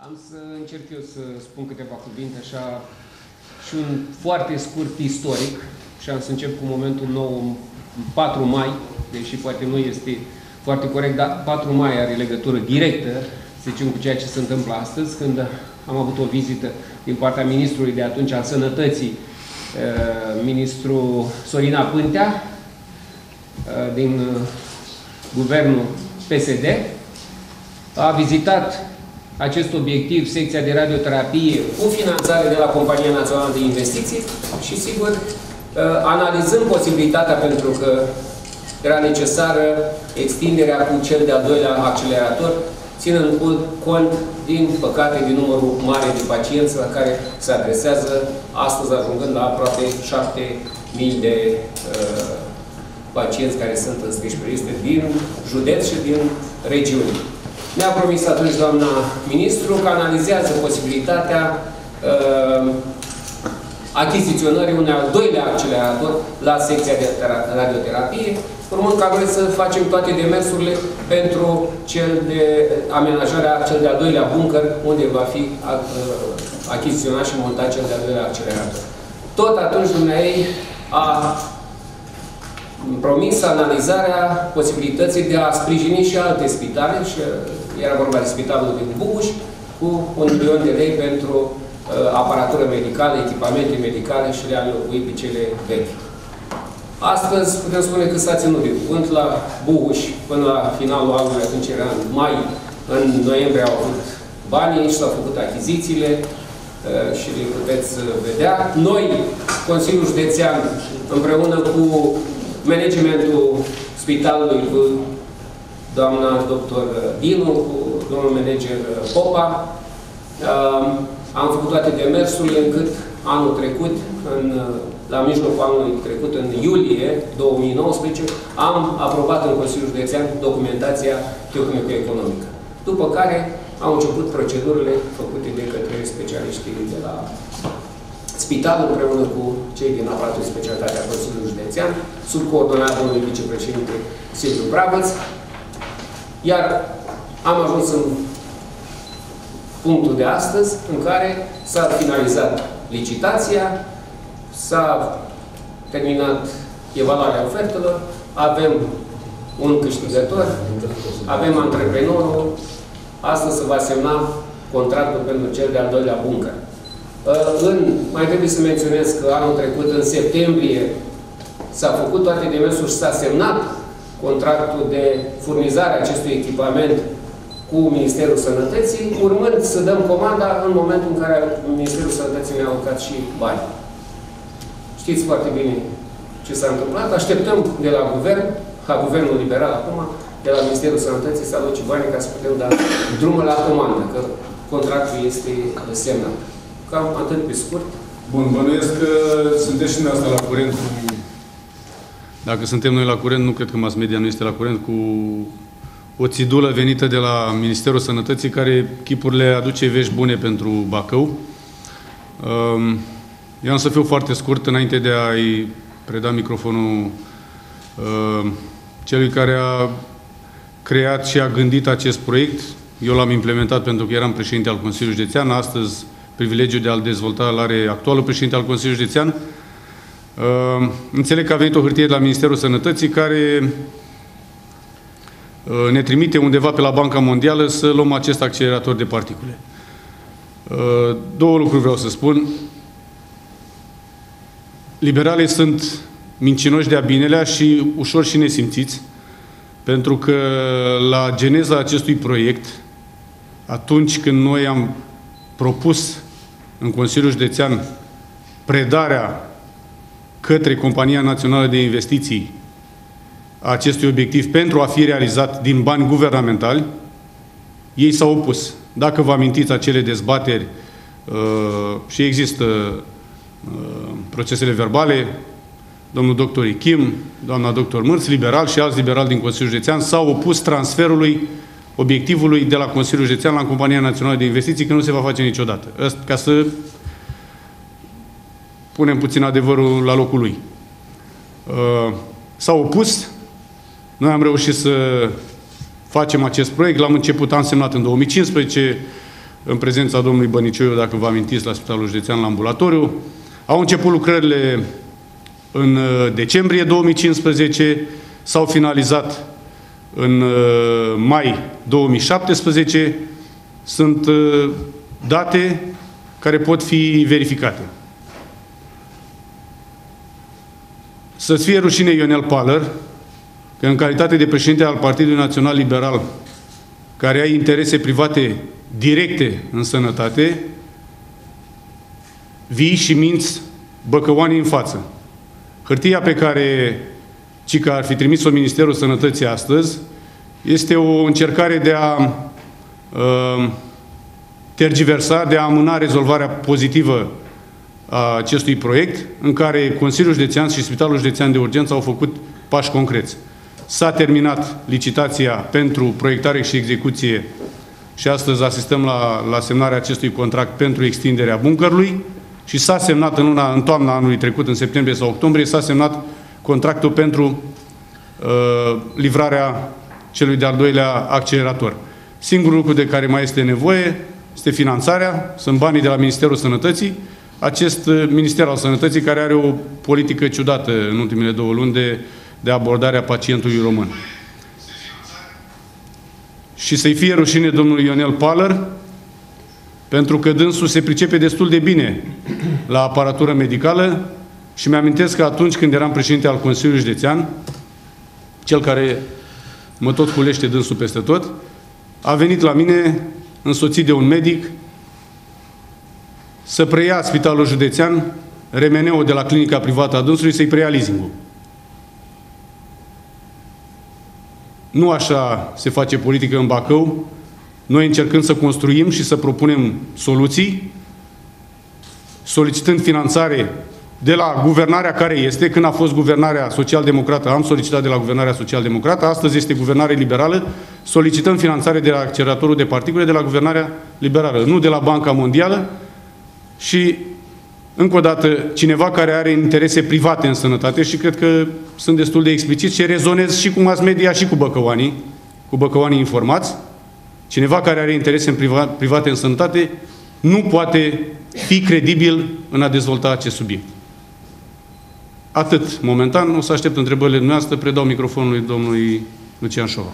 Am să încerc eu să spun câteva cuvinte, așa, și un foarte scurt istoric, și am să încep cu momentul nou, 4 mai, deși poate nu este foarte corect, dar 4 mai are legătură directă, să zicem, cu ceea ce se întâmplă astăzi, când am avut o vizită din partea ministrului de atunci al Sănătății, ministrul Sorina Pântea, din guvernul PSD, a vizitat acest obiectiv, secția de radioterapie, cu finanțare de la Compania Națională de Investiții și, sigur, analizând posibilitatea, pentru că era necesară extinderea cu cel de-al doilea accelerator, ținând cont, din păcate, din numărul mare de pacienți la care se adresează, astăzi ajungând la aproape 7.000 de pacienți care sunt înscriși pe liste din județ și din regiune. Ne-a promis atunci doamna ministru că analizează posibilitatea achiziționării unui al doilea accelerator la secția de radioterapie, urmând ca noi să facem toate demersurile pentru amenajarea cel de-al doilea bunker, unde va fi achiziționat și montat cel de-al doilea accelerator. Tot atunci dumneavoastră a promis analizarea posibilității de a sprijini și alte spitale, și era vorba de spitalul din Bucuș, cu 1 milion de lei pentru aparatură medicală, echipamente medicale și le-a înlocui pe cele vechi. Astăzi putem spune că s-a ținut de cuvânt la Bucuș până la finalul anului, atunci era în mai, în noiembrie au avut banii și s-au făcut achizițiile și le puteți vedea. Noi, Consiliul Județean, împreună cu managementul spitalului, cu doamna doctor Dinu, cu domnul manager Popa, am făcut toate demersurile încât anul trecut, la mijlocul anului trecut, în iulie 2019, am aprobat în Consiliul Județean documentația tehnico-economică. După care au început procedurile făcute de către specialiștii de la spital, împreună cu cei din aparatul de specialitate a Consiliului Județean, sub coordonarea domnului vicepreședinte Silviu Brabăț, iar am ajuns în punctul de astăzi, în care s-a finalizat licitația, s-a terminat evaluarea ofertelor, avem un câștigător, avem antreprenorul, astăzi se va semna contractul pentru cel de-al doilea bunker. Mai trebuie să menționez că anul trecut, în septembrie, s-a făcut toate demersuri și s-a semnat contractul de furnizare a acestui echipament cu Ministerul Sănătății, urmând să dăm comanda în momentul în care Ministerul Sănătății ne-a alocat și bani. Știți foarte bine ce s-a întâmplat. Așteptăm de la guvern, guvernul liberal acum, de la Ministerul Sănătății să aloce bani ca să putem da drumul la comandă, că contractul este semnat. Cam atât pe scurt. Bun, bănuiesc că sunteți și dumneavoastră la curent cu... Dacă suntem noi la curent, nu cred că mass media nu este la curent cu o țidulă venită de la Ministerul Sănătății, care chipurile aduce vești bune pentru Bacău. Eu am să fiu foarte scurt înainte de a-i preda microfonul celui care a creat și a gândit acest proiect. Eu l-am implementat pentru că eram președinte al Consiliului Județean. Astăzi, privilegiul de a-l dezvolta îl are actualul președinte al Consiliului Județean. Înțeleg că a venit o hârtie de la Ministerul Sănătății care ne trimite undeva pe la Banca Mondială să luăm acest accelerator de particule. Două lucruri vreau să spun. Liberalii sunt mincinoși de-a binelea și ușor și nesimțiți, pentru că la geneza acestui proiect, atunci când noi am propus în Consiliul Județean predarea către Compania Națională de Investiții a acestui obiectiv pentru a fi realizat din bani guvernamentali, ei s-au opus. Dacă vă amintiți acele dezbateri și există procesele verbale, domnul doctor Ichim, doamna doctor Mărț, liberal și alți liberali din Consiliul Județean s-au opus transferului obiectivului de la Consiliul Județean la Compania Națională de Investiții, că nu se va face niciodată. Ca să punem puțin adevărul la locul lui. S-au opus, noi am reușit să facem acest proiect, l-am început, am semnat în 2015, în prezența domnului Bănicioiu, dacă vă amintiți, la Spitalul Județean la ambulatoriu. Au început lucrările în decembrie 2015, s-au finalizat în mai 2017. Sunt date care pot fi verificate. Să-ți fie rușine, Ionel Paller, că în calitate de președinte al Partidului Național Liberal, care ai interese private directe în sănătate, vii și minți băcăoanii în față. Hârtia pe care cică ar fi trimis-o Ministerul Sănătății astăzi este o încercare de a tergiversa, de a amâna rezolvarea pozitivă a acestui proiect, în care Consiliul Județean și Spitalul Județean de Urgență au făcut pași concreți. S-a terminat licitația pentru proiectare și execuție și astăzi asistăm la semnarea acestui contract pentru extinderea bunkerului și s-a semnat în toamna anului trecut, în septembrie sau octombrie, s-a semnat contractul pentru livrarea celui de-al doilea accelerator. Singurul lucru de care mai este nevoie este finanțarea, sunt banii de la Ministerul Sănătății, acest Minister al Sănătății care are o politică ciudată în ultimele 2 luni de abordarea pacientului român. Și să-i fie rușine domnului Ionel Paller, pentru că dânsul se pricepe destul de bine la aparatură medicală și mi-amintesc că atunci când eram președinte al Consiliului Județean, cel care mă tot culește dânsul peste tot, a venit la mine însoțit de un medic să preia Spitalul Județean, remeneu de la clinica privată a dânsului, să-i preia leasing-ul. Nu așa se face politică în Bacău. Noi încercăm să construim și să propunem soluții, solicitând finanțare de la guvernarea care este. Când a fost guvernarea social-democrată, am solicitat de la guvernarea social-democrată, astăzi este guvernare liberală, solicităm finanțare de la acceleratorul de particule de la guvernarea liberală, nu de la Banca Mondială. Și, încă o dată, cineva care are interese private în sănătate, și cred că sunt destul de explicit și rezonez și cu mass media și cu băcăoanii informați, cineva care are interese private în sănătate nu poate fi credibil în a dezvolta acest subiect. Atât momentan, o să aștept întrebările dumneavoastră, predau microfonul lui domnului Lucian Șova.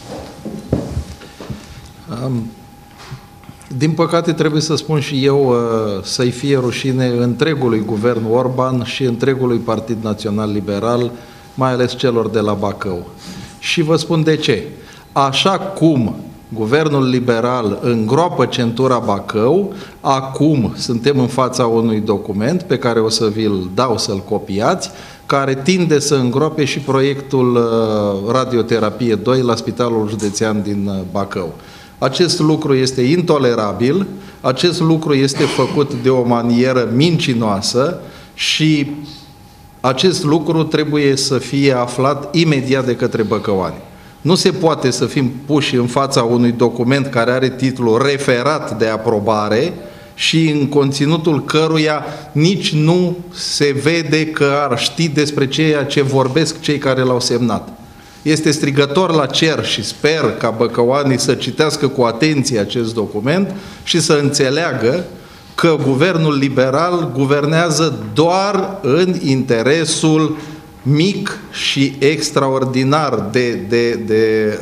Din păcate, trebuie să spun și eu să-i fie rușine întregului guvern Orban și întregului Partid Național Liberal, mai ales celor de la Bacău. Și vă spun de ce. Așa cum guvernul liberal îngroapă centura Bacău, acum suntem în fața unui document pe care o să vi-l dau să-l copiați, care tinde să îngroape și proiectul Radioterapie 2 la Spitalul Județean din Bacău. Acest lucru este intolerabil, acest lucru este făcut de o manieră mincinoasă și acest lucru trebuie să fie aflat imediat de către băcăoani. Nu se poate să fim puși în fața unui document care are titlul referat de aprobare și în conținutul căruia nici nu se vede că ar ști despre ceea ce vorbesc cei care l-au semnat. Este strigător la cer și sper ca băcăoanii să citească cu atenție acest document și să înțeleagă că guvernul liberal guvernează doar în interesul mic și extraordinar de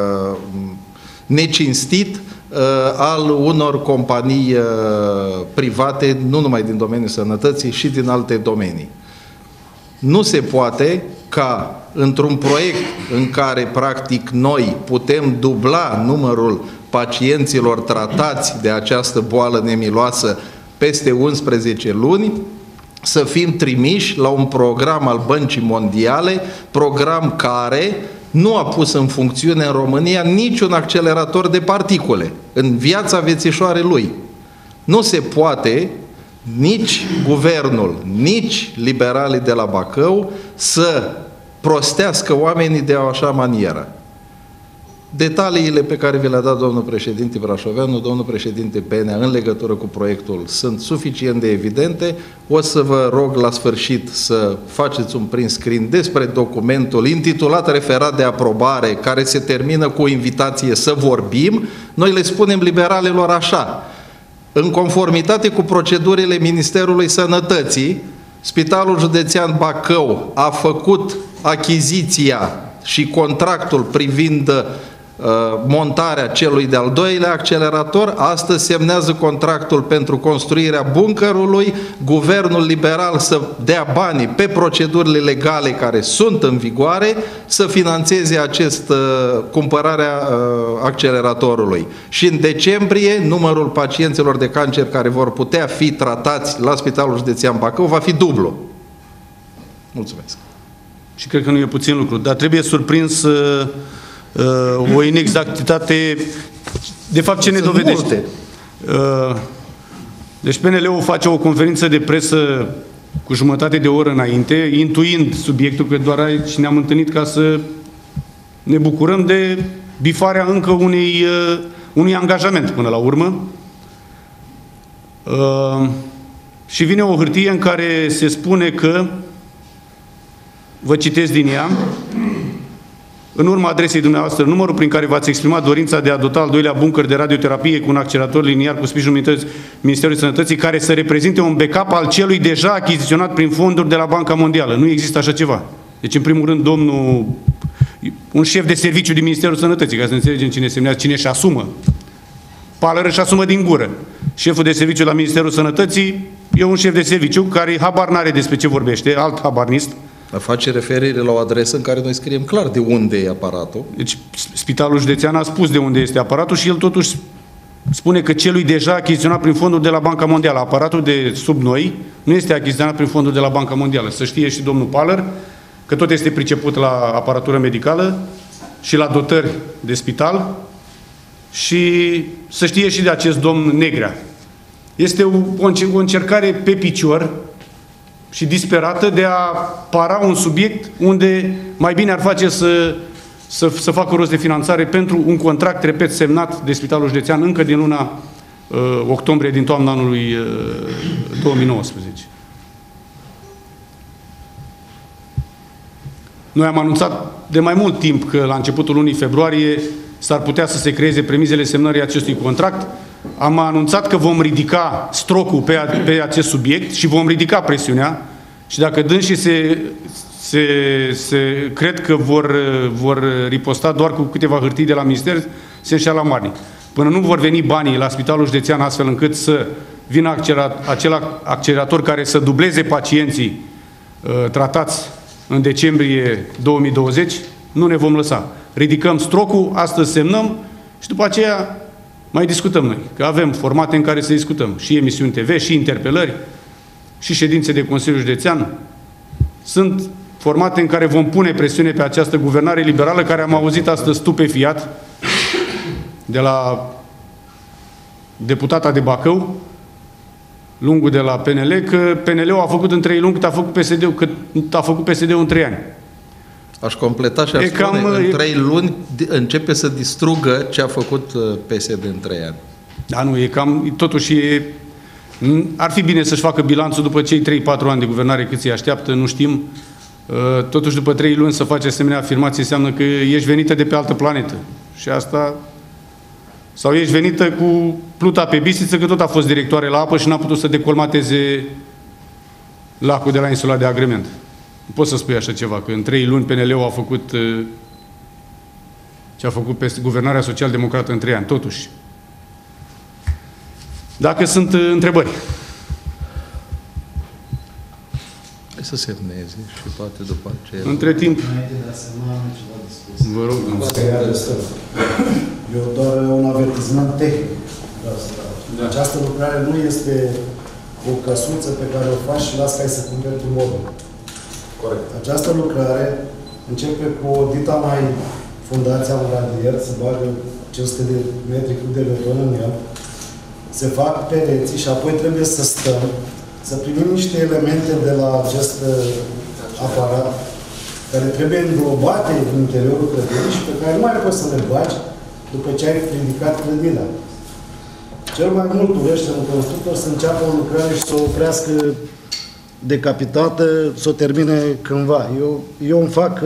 necinstit al unor companii private, nu numai din domeniul sănătății, și din alte domenii. Nu se poate ca într-un proiect în care practic noi putem dubla numărul pacienților tratați de această boală nemiloasă peste 11 luni, să fim trimiși la un program al Băncii Mondiale, program care nu a pus în funcțiune în România niciun accelerator de particule în viața viețișoarei lui. Nu se poate nici guvernul, nici liberalii de la Bacău să prostească oamenii de o așa manieră. Detaliile pe care vi le-a dat domnul președinte Brașoveanu, domnul președinte Benea, în legătură cu proiectul sunt suficient de evidente. O să vă rog la sfârșit să faceți un print screen despre documentul intitulat referat de aprobare, care se termină cu o invitație să vorbim. Noi le spunem liberalilor așa: În conformitate cu procedurile Ministerului Sănătății, Spitalul Județean Bacău a făcut achiziția și contractul privind montarea celui de-al doilea accelerator. Astăzi semnează contractul pentru construirea bunkerului, guvernul liberal să dea banii pe procedurile legale care sunt în vigoare, să finanțeze cumpărarea acceleratorului. Și în decembrie, numărul pacienților de cancer care vor putea fi tratați la Spitalul Județean Bacău va fi dublu. Mulțumesc. Și cred că nu e puțin lucru, dar trebuie surprins o inexactitate. De fapt, ce ne dovedește? Deci PNL-ul face o conferință de presă cu jumătate de oră înainte, intuind subiectul, că doar aici ne-am întâlnit ca să ne bucurăm de bifarea încă unui angajament până la urmă. Și vine o hârtie în care se spune că, vă citesc din ea, în urma adresei dumneavoastră, numărul prin care v-ați exprimat dorința de a dota al doilea bunker de radioterapie cu un accelerator liniar cu sprijinul Ministerului Sănătății, care să reprezinte un backup al celui deja achiziționat prin fonduri de la Banca Mondială. Nu există așa ceva. Deci, în primul rând, un șef de serviciu din Ministerul Sănătății, ca să înțelegem cine semnează, cine își asumă. Palăr își asumă din gură. Șeful de serviciu la Ministerul Sănătății e un șef de serviciu care habar n-are despre ce vorbește, alt habarnist. Face referire la o adresă în care noi scriem clar de unde e aparatul. Deci Spitalul Județean a spus de unde este aparatul și el totuși spune că celui deja achiziționat prin fonduri de la Banca Mondială. Aparatul de sub noi nu este achiziționat prin fonduri de la Banca Mondială. Să știe și domnul Palăr că tot este priceput la aparatură medicală și la dotări de spital, și să știe și de acest domn Negrea. Este o încercare pe picior și disperată de a para un subiect unde mai bine ar face să facă rost de finanțare pentru un contract, repet, semnat de Spitalul Județean încă din luna octombrie, din toamna anului 2019. Noi am anunțat de mai mult timp că la începutul lunii februarie s-ar putea să se creeze premisele semnării acestui contract. Am anunțat că vom ridica strocul pe acest subiect și vom ridica presiunea, și dacă dânsii se cred că vor riposta doar cu câteva hârtii de la minister, se înșeală amarnic. Până nu vor veni banii la Spitalul Județean astfel încât să vină acel accelerator care să dubleze pacienții tratați în decembrie 2020, nu ne vom lăsa. Ridicăm strocul, astăzi semnăm și după aceea mai discutăm noi. Că avem formate în care să discutăm. Și emisiuni TV, și interpelări, și ședințe de Consiliul Județean. Sunt formate în care vom pune presiune pe această guvernare liberală, care am auzit astăzi stupefiat de la deputata de Bacău, Lungu de la PNL, că PNL-ul a făcut în 3 luni cât a făcut PSD-ul în 3 ani. Aș completa și aș spune, în 3 luni începe să distrugă ce a făcut PSD în 3 ani. Da, nu, e cam, totuși ar fi bine să-și facă bilanțul după cei 3-4 ani de guvernare cât îi așteaptă, nu știm. Totuși, după 3 luni să faci asemenea afirmații înseamnă că ești venită de pe altă planetă. Și asta... Sau ești venită cu pluta pe bistiță, că tot a fost directoare la apă și n-a putut să decolmateze lacul de la insula de Agrement. Nu poți să spui așa ceva, că în 3 luni PNL-ul a făcut ce a făcut pe guvernarea social-democrată în 3 ani, totuși. Dacă sunt întrebări. Hai să semneze și poate după aceea. Între timp. Vă rog. Eu doar un avertisment tehnic. Da. Această lucrare nu este o căsuță pe care o faci și las ca să cumperi un mobil. Corect. Această lucrare începe cu o dita mai fundația un radier, se bagă 500 de metri cub de beton în el, se fac pereții și apoi trebuie să stăm, să primim niște elemente de la acest aparat care trebuie înglobate în interiorul clădirii și pe care nu mai poți să le bagi după ce ai ridicat clădirea. Cel mai mult urește un constructor să înceapă o lucrare și să o oprească decapitată, să o termine cândva. Eu îmi fac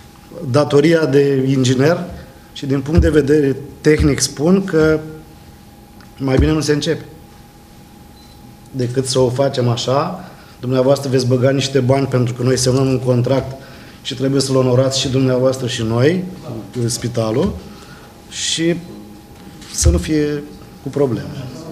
datoria de inginer și din punct de vedere tehnic spun că mai bine nu se începe. Decât să o facem așa, dumneavoastră veți băga niște bani pentru că noi semnăm un contract și trebuie să-l onorați și dumneavoastră și noi, spitalul, și să nu fie cu probleme.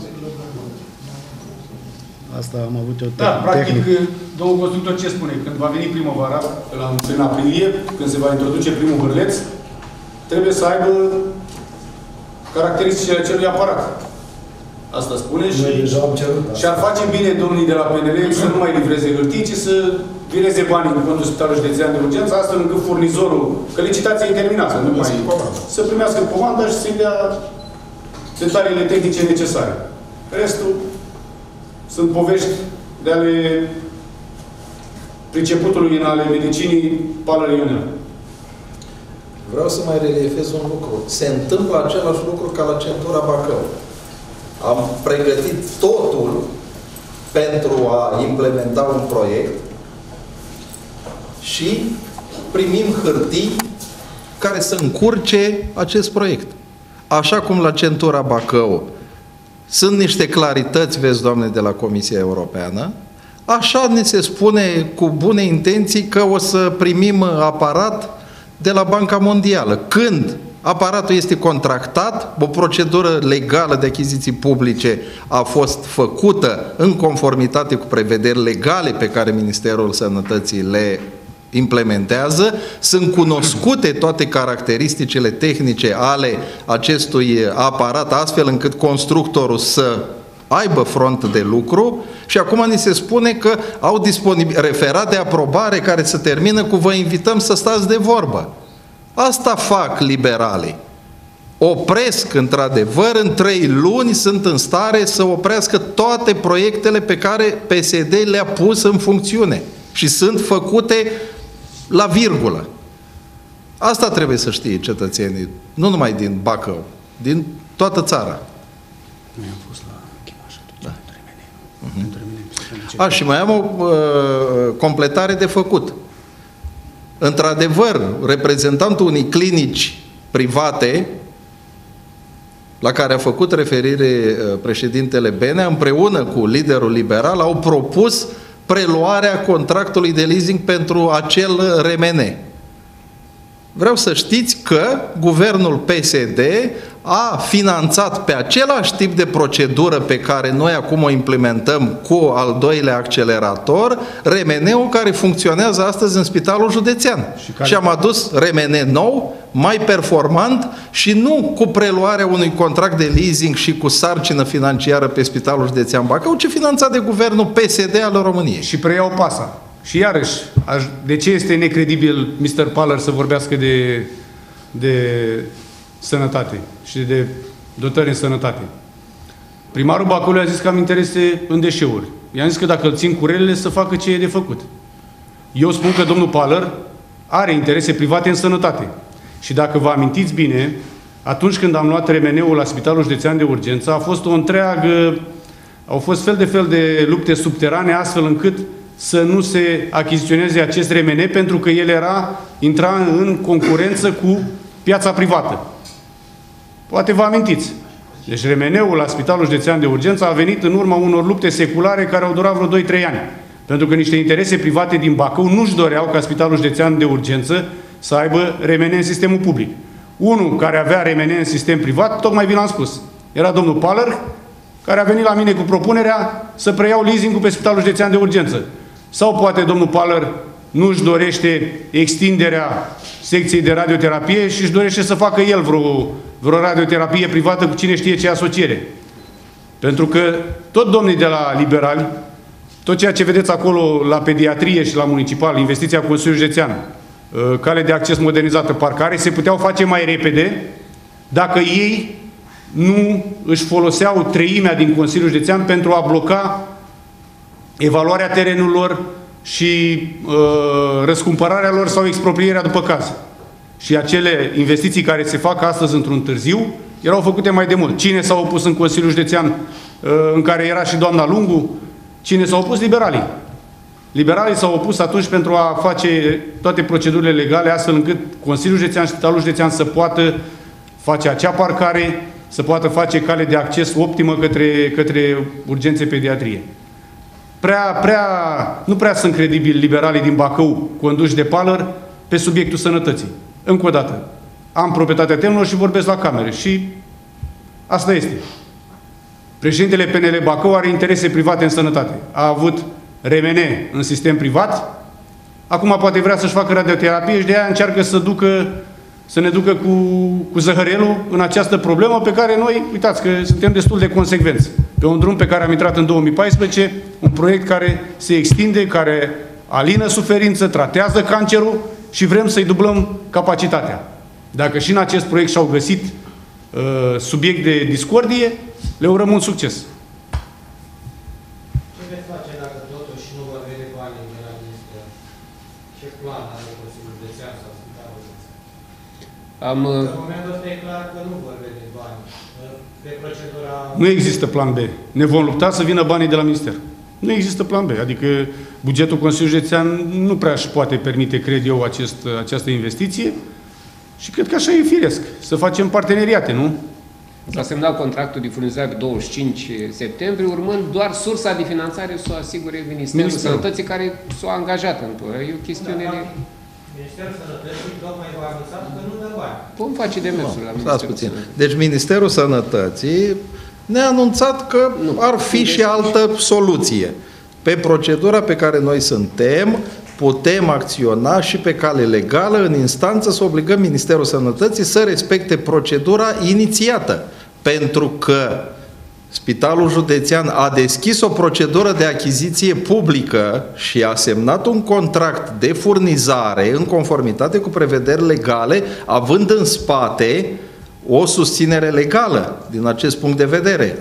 Asta am avut eu practic, domnul constructor ce spune? Când va veni primăvara, în aprilie, când se va introduce primul hârleț, trebuie să aibă caracteristicile acelui aparat. Asta spune și ar face bine domnii de la PNL să nu mai livreze hârtii, ci să vireze banii în contul Spitalului Județean de Urgență, astfel încât furnizorul, că licitația e terminată, nu mai să primească comanda și să-i dea detaliile tehnice necesare. Restul sunt povești de ale priceputului în ale medicinii Paller Ionel. Vreau să mai reliefez un lucru. Se întâmplă același lucru ca la centura Bacău. Am pregătit totul pentru a implementa un proiect și primim hârtii care să încurce acest proiect. Așa cum la centura Bacău sunt niște clarități, vezi, Doamne, de la Comisia Europeană, așa ne se spune cu bune intenții că o să primim aparat de la Banca Mondială. Când aparatul este contractat, o procedură legală de achiziții publice a fost făcută în conformitate cu prevederi legale pe care Ministerul Sănătății le implementează, sunt cunoscute toate caracteristicile tehnice ale acestui aparat, astfel încât constructorul să aibă front de lucru și acum ni se spune că au referat de aprobare care se termină cu vă invităm să stați de vorbă. Asta fac liberalii. Opresc, într-adevăr, în 3 luni sunt în stare să oprească toate proiectele pe care PSD le-a pus în funcțiune și sunt făcute la virgulă. Asta trebuie să știe cetățenii, nu numai din Bacău, din toată țara. Noi am fost la Chimaș Da. Și mai am o completare de făcut. Într-adevăr, reprezentantul unei clinici private la care a făcut referire președintele Benea, împreună cu liderul liberal, au propus preluarea contractului de leasing pentru acel RMN. Vreau să știți că guvernul PSD a finanțat pe același tip de procedură pe care noi acum o implementăm cu al doilea accelerator, RMN-ul care funcționează astăzi în Spitalul Județean. Și am adus RMN nou, mai performant și nu cu preluarea unui contract de leasing și cu sarcină financiară pe Spitalul Județean Bacău, ci finanțat de guvernul PSD al României. Și preiau PASA. Și iarăși, de ce este necredibil Mr. Paller să vorbească de sănătate și de dotări în sănătate? Primarul Bacăului a zis că am interese în deșeuri. I-am zis că dacă îl țin cu relele, să facă ce e de făcut. Eu spun că domnul Paller are interese private în sănătate. Și dacă vă amintiți bine, atunci când am luat RMN-ul la Spitalul Județean de Urgență, a fost o întreagă... Au fost fel de lupte subterane, astfel încât să nu se achiziționeze acest RMN, pentru că el intra în concurență cu piața privată. Poate vă amintiți. Deci RMN-ul la Spitalul Județean de Urgență a venit în urma unor lupte seculare care au durat vreo 2-3 ani. Pentru că niște interese private din Bacău nu-și doreau ca Spitalul Județean de Urgență să aibă RMN în sistemul public. Unul care avea RMN în sistem privat, tocmai vi l-am spus. Era domnul Paller, care a venit la mine cu propunerea să preiau leasing-ul pe Spitalul Județean de Urgență. Sau poate domnul Paller nu își dorește extinderea secției de radioterapie și își dorește să facă el vreo radioterapie privată cu cine știe ce asociere. Pentru că tot domnii de la liberali, tot ceea ce vedeți acolo la pediatrie și la municipal, investiția Consiliului Județean, cale de acces modernizată, parcare, se puteau face mai repede dacă ei nu își foloseau treimea din Consiliul Județean pentru a bloca evaluarea terenurilor și răscumpărarea lor sau exproprierea după caz. Și acele investiții care se fac astăzi într-un târziu erau făcute mai de mult. Cine s-a opus în Consiliul Județean în care era și doamna Lungu? Cine s-a opus? Liberalii. Liberalii s-au opus atunci pentru a face toate procedurile legale astfel încât Consiliul Județean și Spitalul Județean să poată face acea parcare să poată face cale de acces optimă către urgențe pediatrie. Nu prea sunt credibili liberalii din Bacău, conduși de Palăr, pe subiectul sănătății. Încă o dată, am proprietatea terenilor și vorbesc la camere. Și asta este. Președintele PNL Bacău are interese private în sănătate. A avut RMN în sistem privat, acum poate vrea să-și facă radioterapie și de aia încearcă să ne ducă cu zăhărelul în această problemă pe care noi, uitați că suntem destul de consecvenți. Pe un drum pe care am intrat în 2014, un proiect care se extinde, care alină suferință, tratează cancerul și vrem să-i dublăm capacitatea. Dacă și în acest proiect și-au găsit subiect de discordie, le urăm un succes. Ce veți face dacă totuși nu vor veni banii de la minister? Ce plan are Consiliul Județean sau Spitalul Județean? În momentul ăsta e clar că nu vor veni bani. Pe procedura... Nu există plan B. Ne vom lupta să vină banii de la minister. Nu există plan B. Adică bugetul Consiliului Județean nu prea își poate permite, cred eu, această investiție și cred că așa e firesc. Să facem parteneriate, nu? S-a semnat contractul de furnizare pe 25 septembrie, urmând doar sursa de finanțare să o asigure Ministerul Sănătății, care s-a angajat în e o chestiune de... Ministerul Sănătății tocmai v-a anunțat că nu dă bani. Vom face demersul la Ministerul Sănătății. Deci Ministerul Sănătății ne-a anunțat că ar fi și altă soluție. Pe procedura pe care noi suntem, putem acționa și pe cale legală în instanță să obligăm Ministerul Sănătății să respecte procedura inițiată. Pentru că Spitalul Județean a deschis o procedură de achiziție publică și a semnat un contract de furnizare în conformitate cu prevederi legale, având în spate o susținere legală din acest punct de vedere.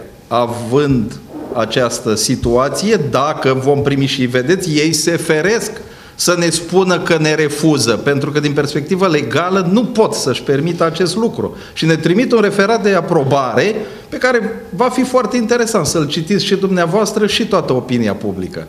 Având această situație, dacă vom primi și vedeți, ei se feresc să ne spună că ne refuză, pentru că din perspectivă legală nu pot să-și permită acest lucru. Și ne trimit un referat de aprobare pe care va fi foarte interesant să-l citiți și dumneavoastră și toată opinia publică.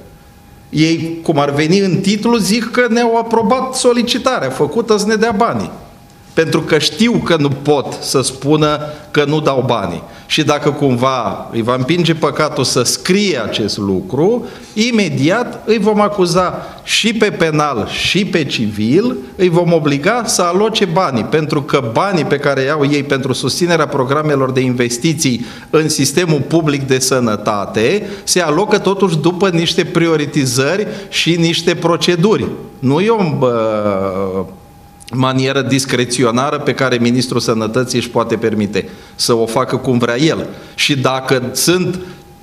Ei, cum ar veni în titlu, zic că ne-au aprobat solicitarea făcută să ne dea banii. Pentru că știu că nu pot să spună că nu dau banii. Și dacă cumva îi va împinge păcatul să scrie acest lucru, imediat îi vom acuza și pe penal și pe civil, îi vom obliga să aloce banii. Pentru că banii pe care iau ei pentru susținerea programelor de investiții în sistemul public de sănătate se alocă totuși după niște prioritizări și niște proceduri. Nu e o manieră discreționară pe care Ministrul Sănătății își poate permite să o facă cum vrea el. Și dacă sunt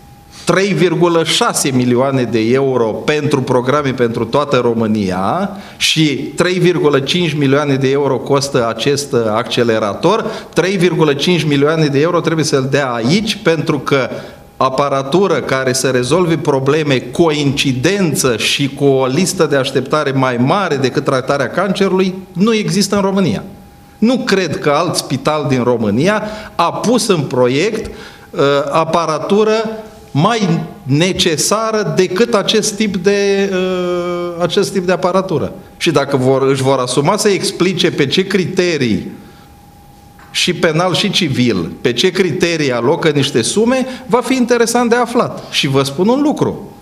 3,6 milioane de euro pentru programe pentru toată România și 3,5 milioane de euro costă acest accelerator, 3,5 milioane de euro trebuie să-l dea aici, pentru că aparatură care să rezolve probleme cu o incidență și cu o listă de așteptare mai mare decât tratarea cancerului nu există în România. Nu cred că alt spital din România a pus în proiect aparatură mai necesară decât acest tip de aparatură. Și dacă își vor asuma să explice pe ce criterii, și penal și civil, pe ce criterii alocă niște sume, va fi interesant de aflat. Și vă spun un lucru.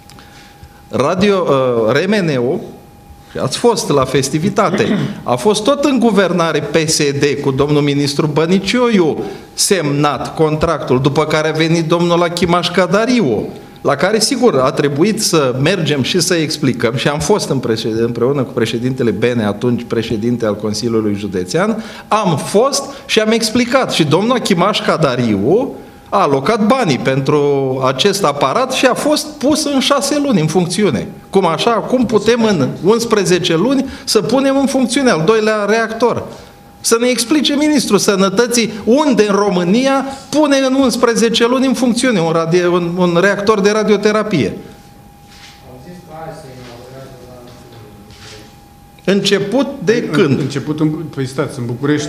RMN-ul, ați fost la festivitate, a fost tot în guvernare PSD cu domnul ministru Bănicioiu semnat contractul, după care a venit domnul Achimaș Cadariu, la care, sigur, a trebuit să mergem și să explicăm, și am fost împreună cu președintele Bene, atunci președinte al Consiliului Județean, am fost și am explicat. Și domnul Achimaș Cadariu a alocat banii pentru acest aparat și a fost pus în 6 luni în funcțiune. Cum putem în 11 luni să punem în funcțiune al doilea reactor? Să ne explice Ministrul Sănătății unde în România pune în 11 luni în funcțiune un reactor de radioterapie. Început de când? Început în București.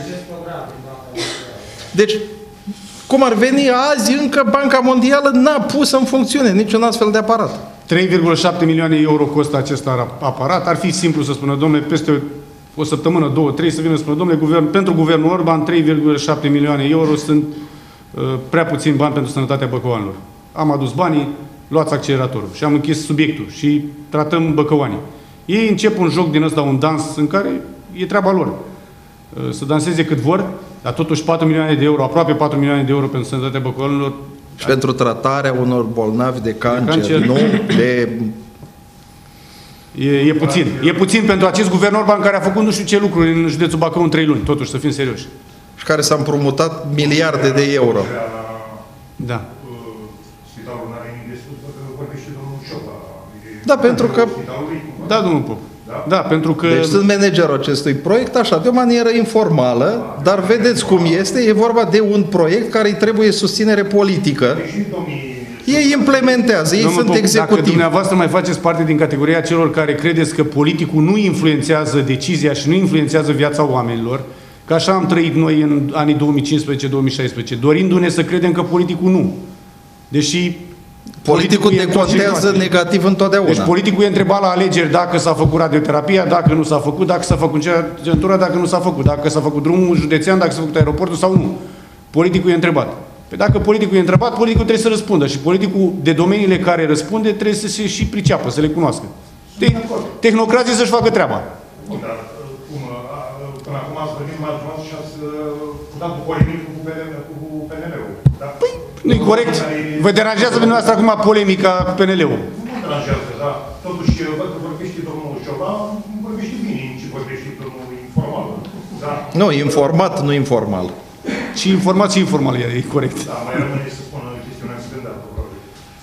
Deci, cum ar veni azi, încă Banca Mondială n-a pus în funcțiune niciun astfel de aparat. 3,7 milioane euro costă acest aparat. Ar fi simplu să spună, domnule, peste o săptămână, 2, 3, să vină să spună, domnule, pentru guvernul Orban, 3,7 milioane euro sunt prea puțin bani pentru sănătatea băcăuanilor. Am adus banii, luați acceleratorul și am închis subiectul și tratăm băcăuanii. Ei încep un joc din ăsta, un dans în care e treaba lor. Să danseze cât vor, dar totuși 4 milioane de euro, aproape 4 milioane de euro pentru sănătatea băcăuanilor. Și pentru tratarea unor bolnavi de cancer. Nu de... E puțin. E puțin pentru acest guvern Orban care a făcut nu știu ce lucruri în județul Bacău în 3 luni, totuși, să fim serioși. Și care s-a împrumutat miliarde de euro. Da. Spitalul n-are nimic de spus, pentru că vorbește domnul Șopa. Da, pentru că... Da, domnul Pop. Da, pentru că... Deci sunt managerul acestui proiect, așa, de o manieră informală, dar vedeți cum este, e vorba de un proiect care îi trebuie susținere politică. Ei implementează, ei sunt executivi. Dacă dumneavoastră mai faceți parte din categoria celor care credeți că politicul nu influențează decizia și nu influențează viața oamenilor, că așa am trăit noi în anii 2015-2016, dorindu-ne să credem că politicul nu. Deși politicul decontează negativ întotdeauna. Deci politicul e întrebat la alegeri dacă s-a făcut radioterapia, dacă nu s-a făcut, dacă s-a făcut centura, dacă nu s-a făcut, dacă s-a făcut drumul județean, dacă s-a făcut aeroportul sau nu. Politicul e întrebat. Păi dacă politicul e întrebat, politicul trebuie să răspundă și politicul de domeniile care răspunde trebuie să se și priceapă, să le cunoască. Tehnocrații să-și facă treaba. Dar până acum ați vorbit mai frumos și ați dat polemic cu PNL-ul. Păi, nu-i corect. Vă deranjează pe dumneavoastră acum polemica cu PNL-ul? Nu mă deranjează, dar totuși văd că vorbește domnul Șoba, vorbește bine ce vorbește domnul informal. Nu, informat, nu informal. Și informat și informal e corect. Da, mai rămâne să spună chestiunea Gândacu, probabil.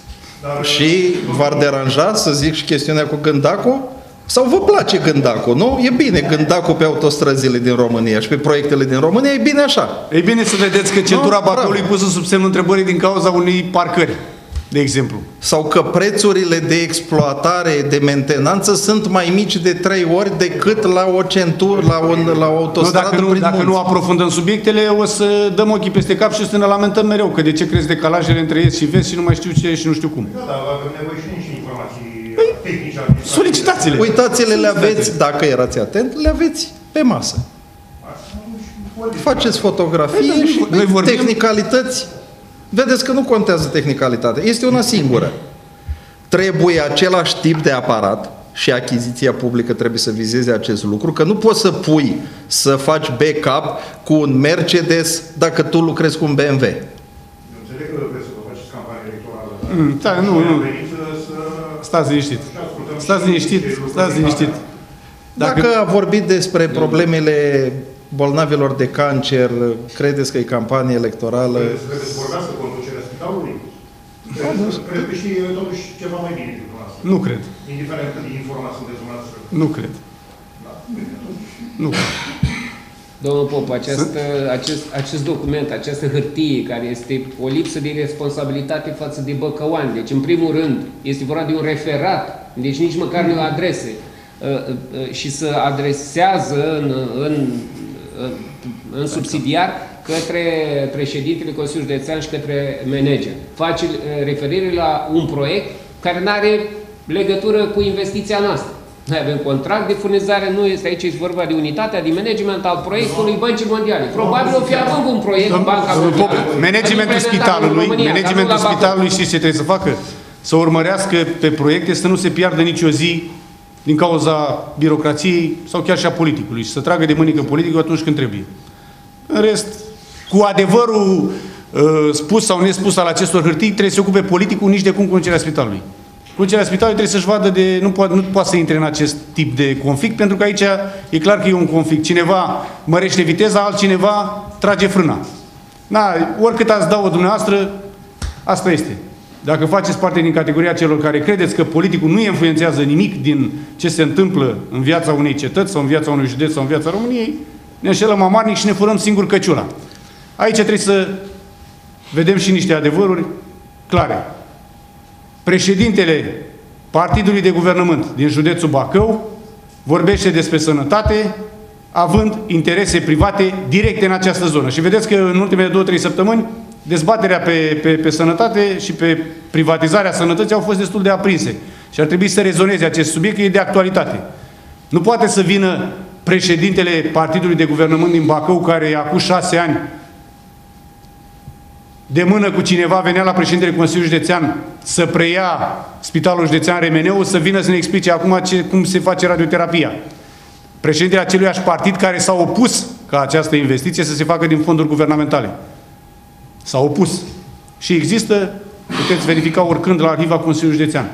Și v-ar deranja să zic și chestiunea cu Gândacu? Sau vă place Gândacu, nu? E bine Gândacu pe autostrăzile din România și pe proiectele din România, e bine așa. E bine să vedeți că centura Bacăului pusă sub semnul întrebării din cauza unei parcări, de exemplu. Sau că prețurile de exploatare, de mentenanță sunt mai mici de 3 ori decât la o centură, la o autostradă prin munți. Dacă nu aprofundăm subiectele, o să dăm ochii peste cap și o să ne lamentăm mereu că de ce crezi decalajele între est și vest și nu mai știu ce și nu știu cum. Da, dar avem nevoie și niște informații tehnice. Solicitați-le! Uitați-le, le aveți, dacă erați atent, le aveți pe masă. Faceți fotografii și tehnicalități. Vedeți că nu contează tehnicalitatea. Este una singură. Trebuie același tip de aparat și achiziția publică trebuie să vizeze acest lucru, că nu poți să pui, să faci backup cu un Mercedes dacă tu lucrezi cu un BMW. Înțeleg că vreți să faceți campanie electorală. Da, nu. Stați liniștit. Stați liniștit. Stați liniștit. Dacă a vorbit despre problemele bolnavilor de cancer, credeți că e campanie electorală? Trebuie să vorbească conducerea spitalului? Cred că știe totuși ceva mai bine decât dumneavoastră. Nu cred. Indiferent cât de informat sunteți dumneavoastră. Nu cred. Nu cred. Domnul Pop, acest document, această hârtie, care este o lipsă de responsabilitate față de băcăuani, deci în primul rând este vorba de un referat, deci nici măcar nu o adrese, și să adresează în subsidiar către președintele Consiliului Județean și către manager. Face referire la un proiect care nu are legătură cu investiția noastră. Noi avem contract de furnizare, nu este aici, este vorba de unitatea de management al proiectului Băncii Mondiale. Probabil o fi având un proiect în Banca Mondială. Managementul spitalului știți ce trebuie să facă? Să urmărească pe proiecte, să nu se piardă nicio zi din cauza birocrației sau chiar și a politicului și să tragă de mânică politicul atunci când trebuie. În rest, cu adevărul spus sau nespus al acestor hârtii, trebuie să se ocupe politicul nici de cum conducerea spitalului. Conducerea spitalului trebuie să-și vadă de... Nu poate să intre în acest tip de conflict, pentru că aici e clar că e un conflict. Cineva mărește viteza, altcineva trage frâna. Da, oricât ați da-o dumneavoastră, asta este. Dacă faceți parte din categoria celor care credeți că politicul nu influențează nimic din ce se întâmplă în viața unei cetăți sau în viața unui județ sau în viața României, ne înșelăm amarnic și ne furăm singur căciula. Aici trebuie să vedem și niște adevăruri clare. Președintele Partidului de Guvernământ din județul Bacău vorbește despre sănătate, având interese private directe în această zonă. Și vedeți că în ultimele 2-3 săptămâni dezbaterea pe sănătate și pe privatizarea sănătății au fost destul de aprinse. Și ar trebui să rezoneze acest subiect, că e de actualitate. Nu poate să vină președintele Partidului de Guvernământ din Bacău, care acum 6 ani de mână cu cineva, venea la președintele Consiliului Județean să preia Spitalul Județean Remeneu, să vină să ne explice acum cum se face radioterapia. Președintele aceluiași partid care s-a opus ca această investiție să se facă din fonduri guvernamentale. S-a opus. Și există, puteți verifica oricând la arhiva Consiliului Județean.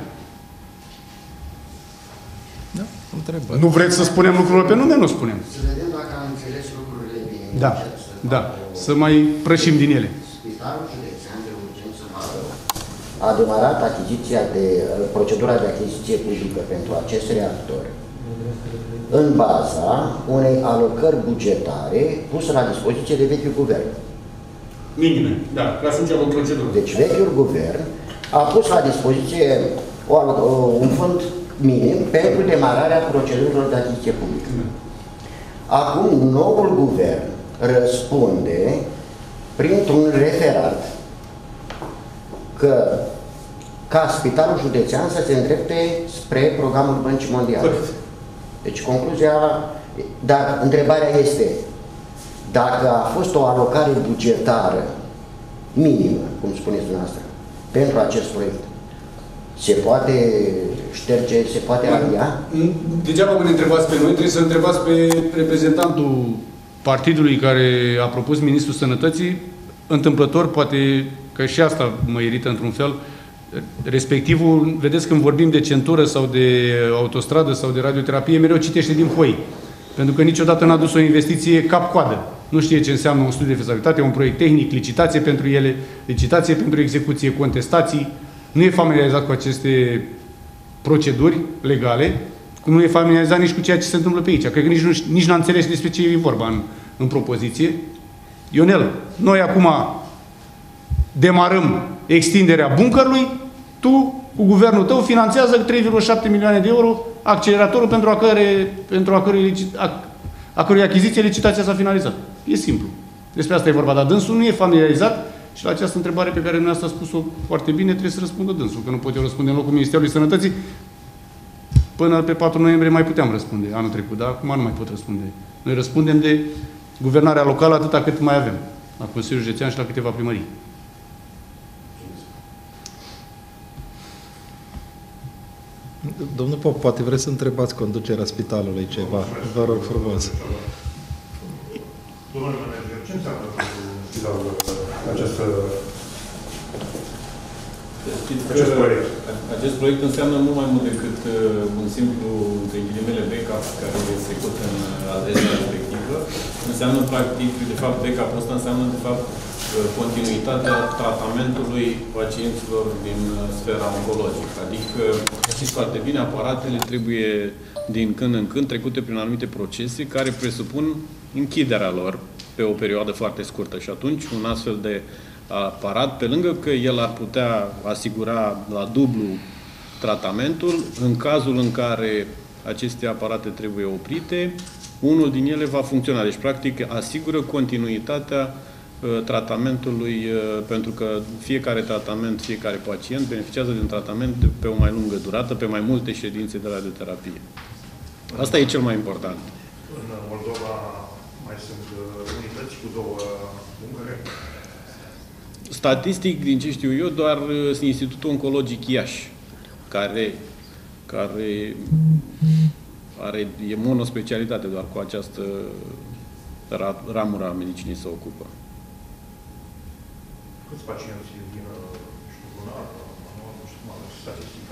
Da, întrebări. Nu vreți să spunem lucrurile pe nume? Nu spunem. Să vedem dacă am înțeles lucrurile bine. Da, da. Să mai prășim din ele. Spitalul Județean de Urgență Bacău a demarat procedura de achiziție publică pentru acest reactor în baza unei alocări bugetare puse la dispoziție de vechiul guvern. Minime, da, că atunci avem procedură. Deci vechiul guvern a pus la dispoziție un fond minim pentru demararea procedurilor de achiziție publică. Acum, noul guvern răspunde printr-un referat ca Spitalul Județean să se îndrepte spre programul Băncii Mondiale. Deci concluzia, dar întrebarea este, dacă a fost o alocare bugetară minimă, cum spuneți dumneavoastră, pentru acest proiect, se poate șterge, se poate alia? Degeaba mă întrebați pe noi, trebuie să întrebați pe reprezentantul partidului care a propus Ministrul Sănătății. Întâmplător, poate că și asta mă irită într-un fel, respectivul, vedeți, când vorbim de centură sau de autostradă sau de radioterapie, mereu citește din foi. Pentru că niciodată n-a dus o investiție cap-coadă. Nu știe ce înseamnă un studiu de fezabilitate, un proiect tehnic, licitație pentru ele, licitație pentru execuție, contestații. Nu e familiarizat cu aceste proceduri legale, cum nu e familiarizat nici cu ceea ce se întâmplă pe aici. Cred că nici n-a înțeles despre ce e vorba în propoziție. Ionel, noi acum demarăm extinderea bunkerului, tu, cu guvernul tău, finanțează 3,7 milioane de euro acceleratorul pentru a cărui achiziție licitația s-a finalizat. E simplu. Despre asta e vorba, dar dânsul nu e familiarizat și la această întrebare pe care dumneavoastră a spus-o foarte bine, trebuie să răspundă dânsul, că nu pot eu răspunde în locul Ministerului Sănătății. Până pe 4 noiembrie mai puteam răspunde anul trecut, dar acum nu mai pot răspunde. Noi răspundem de guvernarea locală atâta cât mai avem, la Consiliul Județean și la câteva primării. Domnul Pop, poate vreți să întrebați conducerea spitalului ceva. Vă rog frumos. Domnule manager, ce înseamnă pentru spitalul acest proiect înseamnă mult mai mult decât un simplu, între ghilimele, backup care se cotă în adresa respectivă. Înseamnă, practic, de fapt, backup-ul ăsta înseamnă, de fapt, continuitatea tratamentului pacienților din sfera oncologică. Adică, știți foarte bine, aparatele trebuie din când în când trecute prin anumite procese care presupun închiderea lor pe o perioadă foarte scurtă. Și atunci, un astfel de aparat, pe lângă că el ar putea asigura la dublu tratamentul, în cazul în care aceste aparate trebuie oprite, unul din ele va funcționa. Deci, practic, asigură continuitatea tratamentului, pentru că fiecare tratament, fiecare pacient beneficiază de un tratament pe o mai lungă durată, pe mai multe ședințe de radioterapie. Asta e cel mai important. În Moldova mai sunt unități cu două buncăre? Statistic, din ce știu eu, doar Institutul Oncologic Iași, care e monospecialitate, doar cu această ramură a medicinii se ocupă. Câți pacienți din, lunar, nu știu cum am statistica,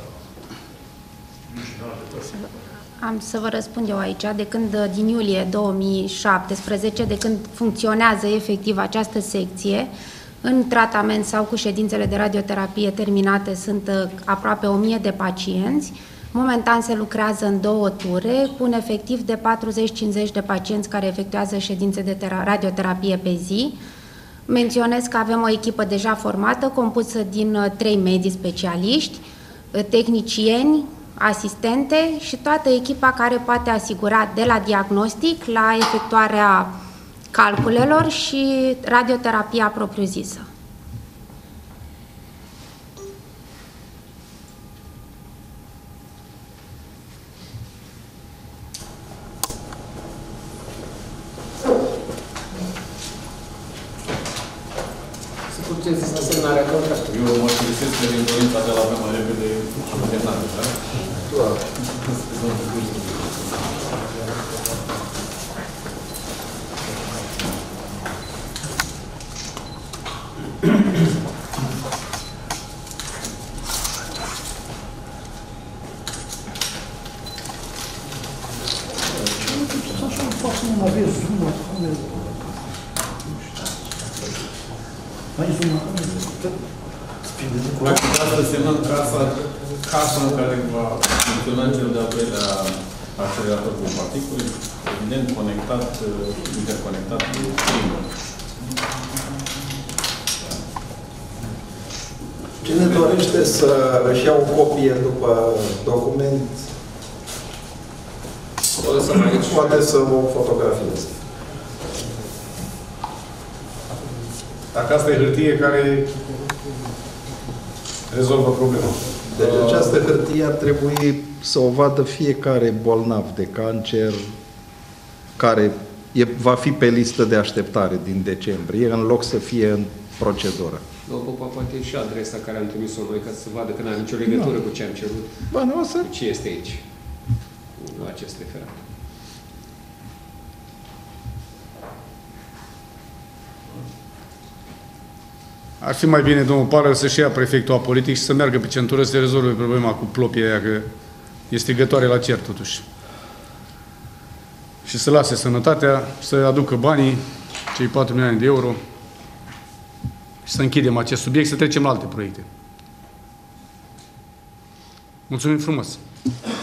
Am să vă răspund eu aici. De când, din iulie 2017, de când funcționează efectiv această secție, în tratament sau cu ședințele de radioterapie terminate sunt aproape 1000 de pacienți. Momentan se lucrează în 2 ture, cu un efectiv de 40-50 de pacienți care efectuează ședințe de radioterapie pe zi. Menționez că avem o echipă deja formată, compusă din 3 medii specialiști, tehnicieni, asistente și toată echipa care poate asigura de la diagnostic la efectuarea calculelor și radioterapia propriu-zisă. duceți la semnarea contractului. Eu mă mărturisesc că din dorința de la avea mai repede semnare, da? Practic, asta semnăm casa în care va funcționa cel de-al doilea accelerator cu particule, evident conectat, interconectat cu primul. Cine dorește să își ia o copie după document, poate să o fotografieze. Dacă asta e hârtie care rezolvă problema. Deci această hârtie ar trebui să o vadă fiecare bolnav de cancer care va fi pe listă de așteptare din decembrie, în loc să fie în procedură. Domnul Popa, poate și adresa care am trimis-o noi, ca să vadă că n-are nicio legătură cu ce am cerut. Bă, nu o să... Cu ce este aici, cu acest referat. Ar fi mai bine, domnul Pară, să-și ia prefectul apolitic și să meargă pe centură să se rezolve problema cu plopia aia, că e strigătoare la cer, totuși. Și să lase sănătatea, să aducă banii, cei 4 milioane de euro, și să închidem acest subiect, să trecem la alte proiecte. Mulțumim frumos!